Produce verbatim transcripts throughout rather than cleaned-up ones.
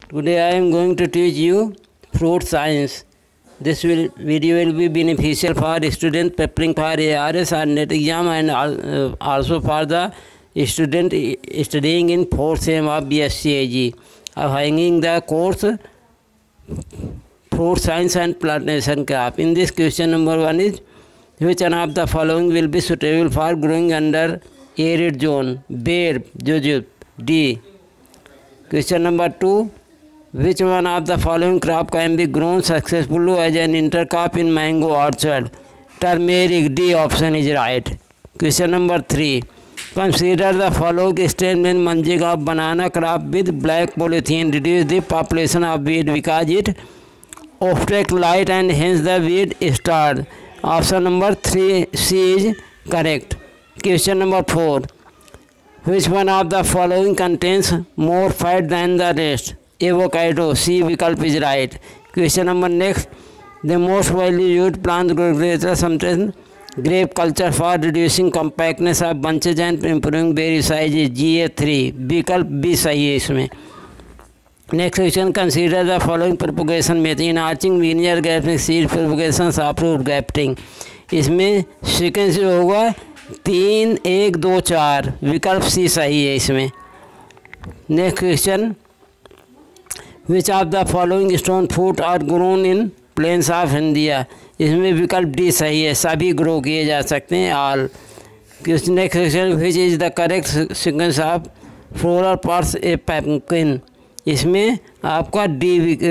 Today I am going to teach you fruit science. This will, video will be beneficial for students preparing for A R S or NET exam, and uh, also for the student studying in fourth sem of B S c A G. of hanging the course fruit science and plantation crop. In this, question number one is, which one of the following will be suitable for growing under arid zone? Bed, jujube. D. Question number two, which one of the following crop can be grown successfully as an intercrop in mango orchard? Turmeric. D option is right. Question number three, consider the following statement managing of banana crop with black polythene reduce the population of weed because it obstructs light and hence the weed starts. Option number three C is correct. Question number four, which one of the following contains more fat than the rest? Avocado. C विकल्प is right. Question number next, the most widely used plant growth sometimes grape culture for reducing compactness of bunches and improving berry size is G A three. विकल्प B सही है इसमें. Next question, consider the following propagation method in arching, linear grafting, seed propagation, soft grafting. इसमें sequence होगा तीन एक दो चार. विकल्प सी सही है इसमें. Next question, which of the following stone fruit are grown in plains of India? इसमें विकल्प डी सही है, सभी ग्रो किए जा सकते हैं, all. Next question, which is the correct sequence of floral parts a pumpkin? इसमें आपका डी,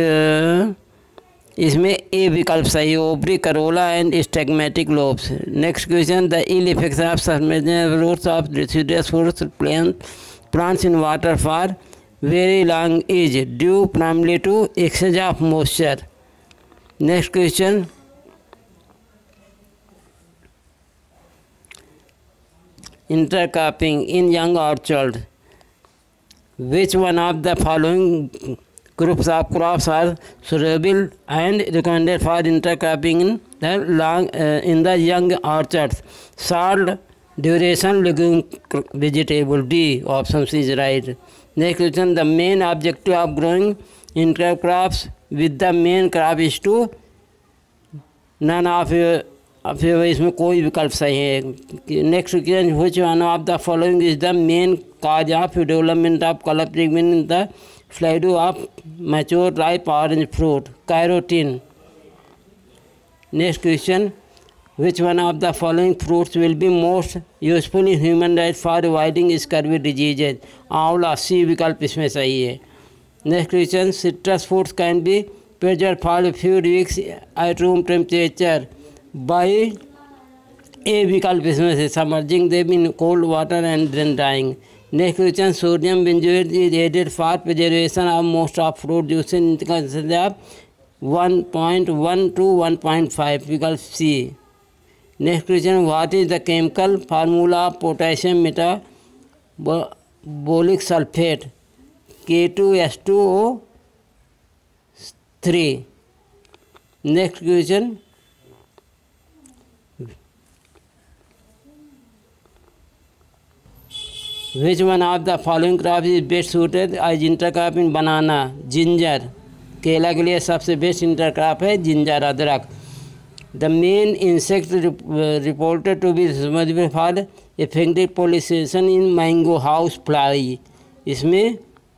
इसमें ए विकल्प सही है, ovary, corolla and stigmatic lobes. Next question, the ill effects of submergible roots of deciduous fruits plants in water for very long is due primarily to excess of moisture. Next question, intercropping in young orchard. Which one of the following groups of crops are suitable and recommended for intercropping in the long uh, in the young orchards? Short duration legume vegetable. D option C is right. Next question, the main objective of growing intercrops with the main crop is to none of अब इसमें कोई विकल्प सही है. Next question, which one of the following is the main cause of development of colour pigment in the flavedo of mature ripe orange fruit? Carotene. Next question, which one of the following fruits will be most useful in human diet for avoiding scurvy diseases? Amla. C विकल्प इसमें सही है. Next question, citrus fruits can be preserved for few weeks at room temperature by a विकल्प इसमें से submerging them in cold water and then drying. Next question, sodium benzoate is added for preservation of most of fruit juice in one point one two one point five. विकल्प C. Next question, what is the chemical formula of potassium metabolic sulphate? K two S two O three. Next question, which one of the following crops is best suited as intercrop in banana? Ginger. केला के लिए सबसे best intercrop है ginger, अदरक. The main insect reported to be responsible for effective pollination in mango house fly. इसमें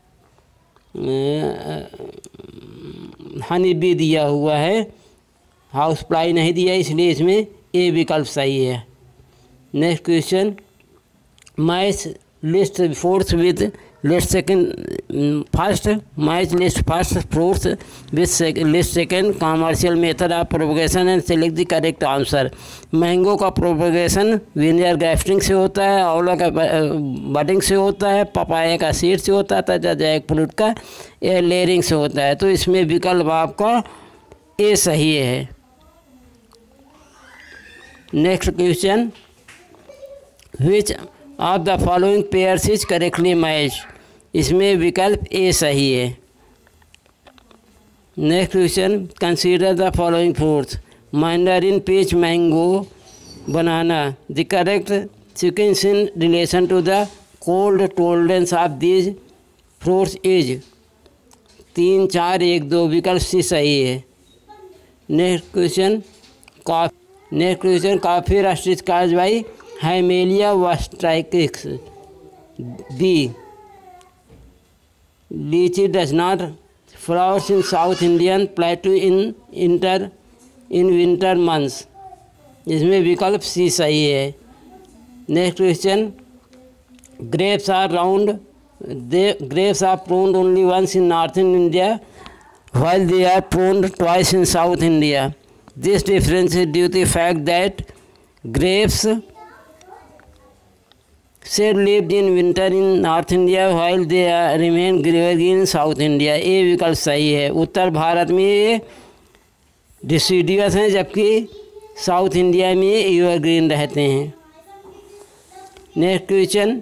honey B दिया हुआ है, हाउस फ्लाई नहीं दिया, इसलिए इसमें ए विकल्प सही है. नेक्स्ट क्वेश्चन, माइस list fruits with list second first mice list first fruits with second, list second commercial method of propagation and select the correct answer. Mango का प्रोपगेशन विनियर ग्राफ्टिंग से होता है, आंवला का बडिंग से होता है, पपाया का सीड से होता है, तथा जैक फ्रूट का एयर लेयरिंग से होता है. तो इसमें विकल्प आपका ए सही है. Next question, which of the following pairs is correctly match? इसमें विकल्प ए सही है. Next question, consider the following fruits: mandarin, peach, mango, banana. The correct sequence in relation to the cold tolerance of these fruits is? तीन चार एक दो विकल्प C सही है। Next question coffee next question coffee राष्ट्रीय काजबाई हाइमेलिया वास्ट्राइकिक्स। B litchi does not flowers in south Indian plateau in inter in winter months. इसमें विकल्प सी सही है। Next question grapes are round they grapes are pruned only once in northern India while they are pruned twice in South India. This difference is due to the fact that grapes shed leaves in winter in North India while they are remain green in South India. ये विकल्प सही है। उत्तर भारत में ये deciduous हैं जबकि south India में ये एवरग्रीन रहते हैं। Next question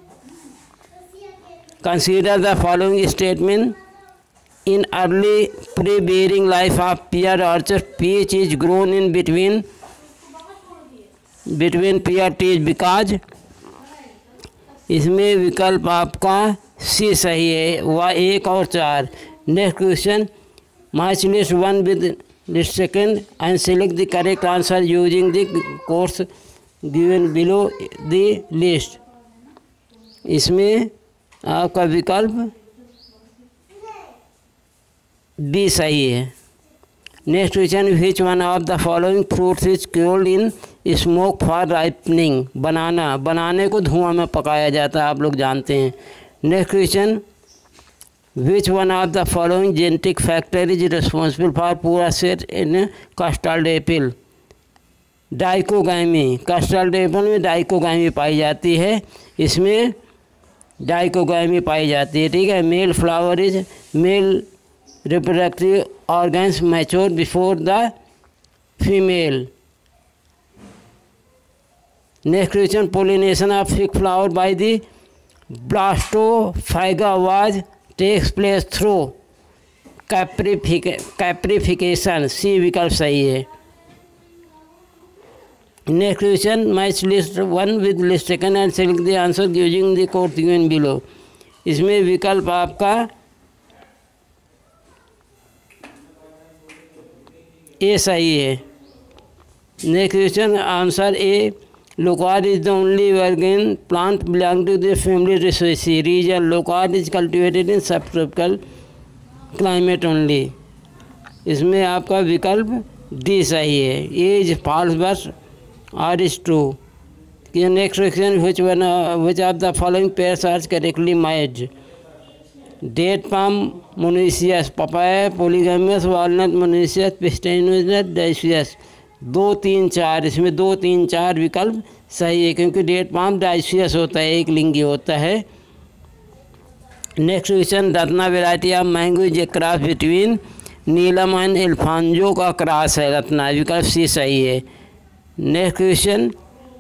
Consider the following statement. In early pre-bearing life of pear orchard, peach is grown in between between pear trees because इसमें विकल्प आपका सी सही है, वह एक और चार। Next question match list one with list second and select the correct answer using the codes given below the list. इसमें आपका विकल्प बी सही है। Next question which one of the following fruits is cured in smoke for ripening. Banana बनाने को धुआं में पकाया जाता है, आप लोग जानते हैं। Next question which one of the following genetic factor is responsible for poor set in custard apple. Dichogamy, custard apple में डाइकोगामी पाई जाती है, इसमें डाइकोगामी पाई जाती है। ठीक है। Male flower is male reproductive organs mature before the female. Next question pollination of fig flower by the blastophaga was takes place through caprification. C विकल्प सही है। Next question match list one with list second and select the answer using the code given below. इसमें विकल्प आपका A सही है। Next question answer a loquat is the only evergreen plant belong to the family रिसोसी reason. Loquat is cultivated in subtropical climate only. इसमें आपका विकल्प D सही है। A is false but R is true. Next question which one which of the following pairs are correctly matched. Date palm monoecious, papaya polygamous, walnut monoecious, pistachio dioecious. दो तीन चार, इसमें दो तीन चार विकल्प सही है क्योंकि डेट पाम डाइसियस होता है, एक लिंगी होता है। Next question Ratna variety of mango is a cross between Neelam and Alphonso का क्रॉस है रत्ना, विकल्प सी सही है। Next question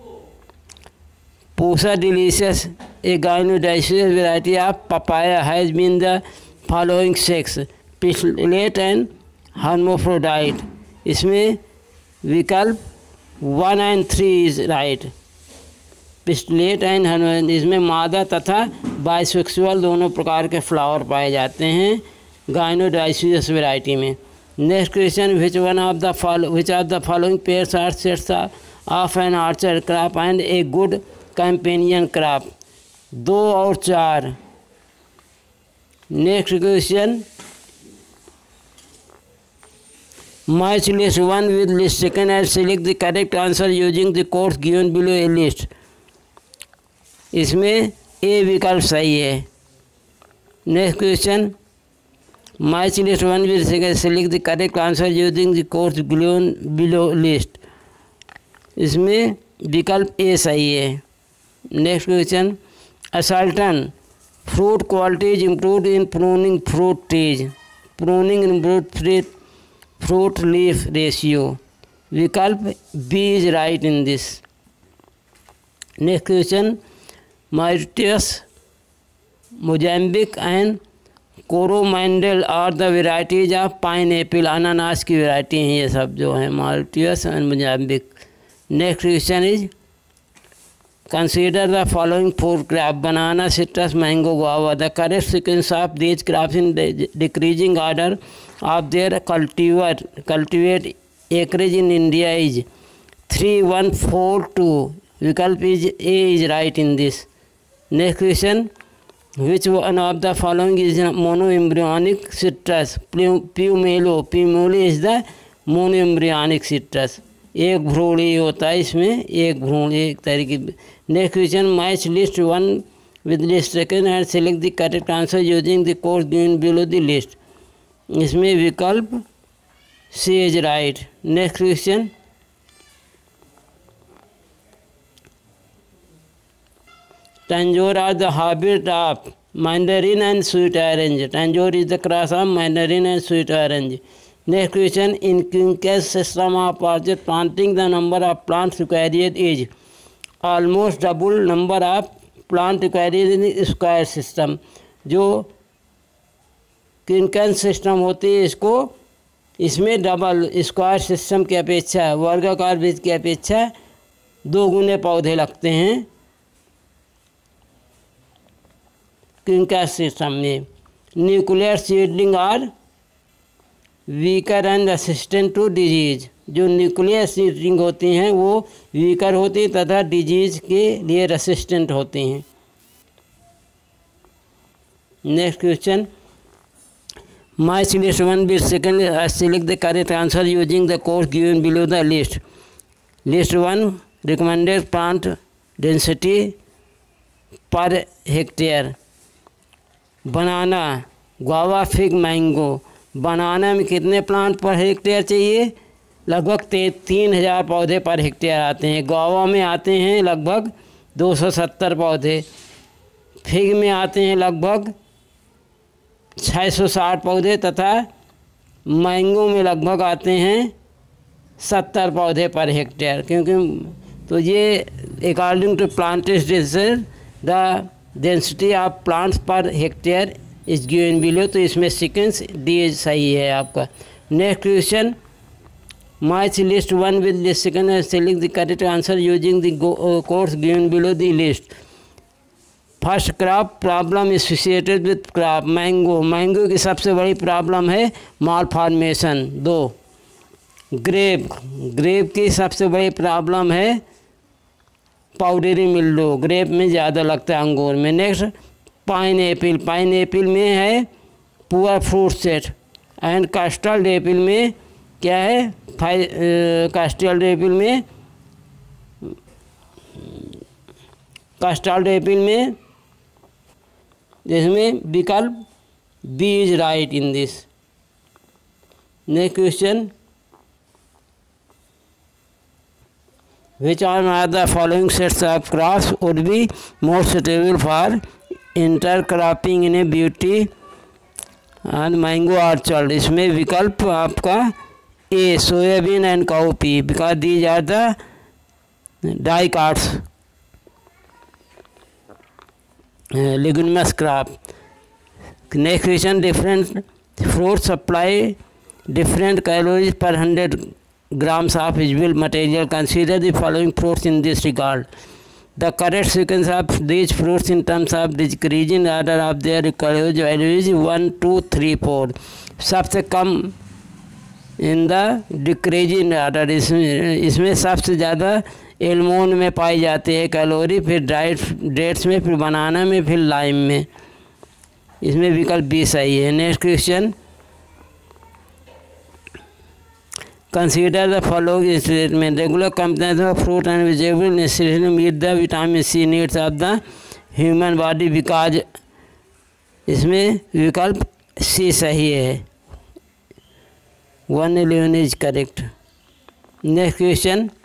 Pusa delicious a gynodioecious variety of papaya has been the following sex pistillate and hermaphrodite. इसमें विकल्प one and three is right. Pistillate and हर्मो, इसमें मादा तथा बाइसेक्सुअल दोनों प्रकार के फ्लावर पाए जाते हैं गाइनोडाइसियस वेराइटी में। Next question which one of the follow which of the following pairs are sets of an orchard crop and a good companion crop. दो और चार। Next question match list one with list second and select the correct answer using the codes given below a list. इसमें A विकल्प सही है। Next question match list one with second select the correct answer using the codes given below list. इसमें विकल्प A सही है। Next question असल्टन fruit quality is improve in pruning fruit trees. Pruning improve fruit fruit leaf ratio. विकल्प B is right in this. Next question Mauritius Mozambique and Coromandel are the varieties of pine apple. अनानास की variety हैं ये सब जो हैं, Mauritius and Mozambique. Next question is Consider the following four crops: banana, citrus, mango, guava. The correct sequence of these crops in de- decreasing order of their cultivate cultivate acreage in India is three one four two. Vikalp is A is right in this. Next question: which one of the following is monoembryonic citrus? Pumelo. Pumelo is the monoembryonic citrus. एक भ्रूण ही होता है इसमें, एक भ्रूण एक तरीके। Next question: match list one with list second and select the correct answer using the codes given below the list. इसमें विकल्प C is right. Next question: Tanjore are the hybrid of mandarin and sweet orange. Tanjore is the cross of mandarin and sweet orange. Next question: in quinquage system of orchard planting, the number of plants required is almost double number of plant required in square system. जो क्विंकेज system होती है इसको इसमें double square system की अपेक्षा वर्गाकार बीज की अपेक्षा दो गुने पौधे लगते हैं क्विंकेज सिस्टम में। Nuclear seedling are weaker and resistant to disease. जो न्यूक्लियर सीडलिंग होती हैं वो वीकर होती हैं तथा डिजीज के लिए रेसिस्टेंट होती हैं। Next question: match list one with second select the correct answer using the codes given below the list. List one recommended plant density per hectare. Banana, guava, fig, mango. Banana में कितने plant per hectare चाहिए? लगभग तीन हज़ार पौधे per hectare आते हैं। Guava में आते हैं लगभग दो सौ सत्तर पौधे। फिग में आते हैं लगभग छः सौ साठ पौधे तथा मैंगो में लगभग आते हैं सत्तर पौधे पर हेक्टेयर। क्योंकि तो ये according to plantage decision the density of plants per hectare is given below. तो इसमें सीक्वेंस डी सही है आपका। Next question: match list one with list second and select the correct answer using the codes given below the list. First crop problem associated with crop mango. Mango की सबसे बड़ी problem है malformation. दो grape, grape की सबसे बड़ी problem है powdery mildew. Grep में ज़्यादा लगता है अंगूर में। Next pine apple, pine apple में है poor fruit set. And custard apple में क्या है? कस्टर्ड एपिल में कस्टर्ड एपिल में जिसमें विकल्प B is right in this. Next question: which one are the following sets of crops would be more suitable for intercropping in a beauty and mango orchard? इसमें विकल्प आपका A soybean and cowpea, because these are the dicots leguminous crop. Next question: different fruit supply different calories per hundred grams of visible material. Consider the following fruits in this regard. The correct sequence of these fruits in terms of decreasing order of their calorie value is one, two, three, four. सबसे कम in the decreasing order इसमें इसमें सबसे ज़्यादा almond में पाई जाती है calorie, फिर dried dates में, फिर बनाना में, फिर लाइम में। इसमें विकल्प बी सही है। Next question: Consider the following statement. Regular consumption of fruit and vegetable necessarily meet the vitamin C needs of the human body because इसमें विकल्प सी सही है। One eleven is correct. Next question: